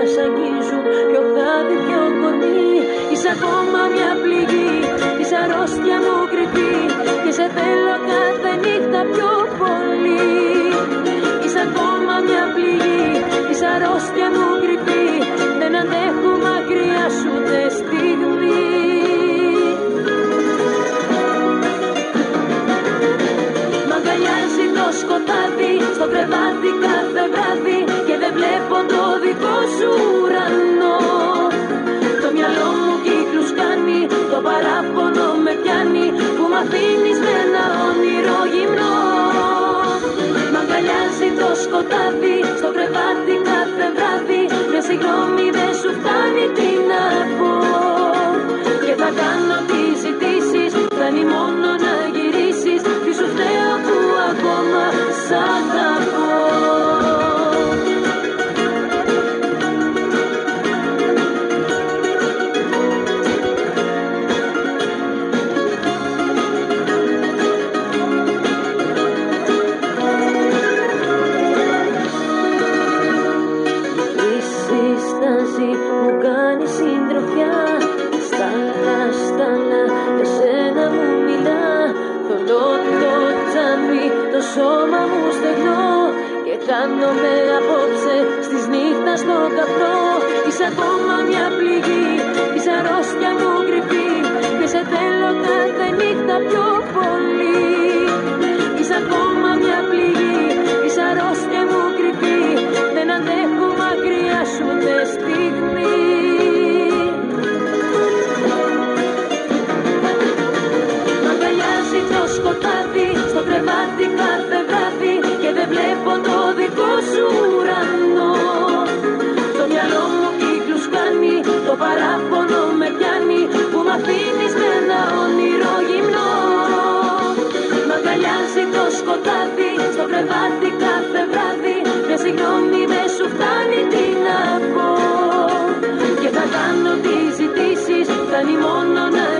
σ' αγγίζουν πιο χάδι, πιο κορμί. Είσαι ακόμα μια πληγή, είσαι αρρώστια μου κρυφή και σε θέλω κάθε νύχτα πιο πολύ. Είσαι ακόμα μια πληγή, είσαι αρρώστια μου κρυφή, δεν αντέχω μακριά σου ούτε στιγμή. Μ' αγκαλιάζει το σκοτάδι στο κρεβάτι κάθε βράδυ και δεν βλέπω το δικό σου ουρανό. Το μυαλό μου κύκλους κάνει, το παράπονο με πιάνει που μ' αφήνεις με ένα όνειρο γυμνό. Μ' αγκαλιάζει το σκοτάδι στο κρεβάτι κάθε βράδυ, μια συγγνώμη δεν σου φτάνει, τι να πω. Και θα κάνω τις ζητήσεις, φτάνει μόνο να γυρίσεις, τι σου φταίω που ακόμα σ' αγαπώ. Μου κάνει συντροφιά, στάλα, στάλα, για σένα μου μιλά. Θολώ το τζάμι, το σώμα μου στεγνό και χάνομαι απόψε στις νύχτας στο καπνό. Είσαι ακόμα μια πληγή, είσαι αρρώστια μου κρυφή και σε θέλω κάθε νύχτα πιο πολύ. Είσαι ακόμα μια πληγή, είσαι αρρώστια μου κρυφή, δεν αντέχω μακριά σου ούτε στιγμή. Μ' αγκαλιάζει το σκοτάδι στο κρεβάτι κάθε βράδυ και δεν βλέπω το δικό σου ουρανό. Το μυαλό μου κύκλους κάνει, το παράπονο με πιάνει που μ' αφήνεις με ένα όνειρο γυμνό. Μ' αγκαλιάζει το σκοτάδι στο κρεβάτι κάθε βράδυ, μια συγγνώμη δεν σου φτάνει, τι να πω. Και θα κάνω τις ζητήσεις, φτάνει μόνο να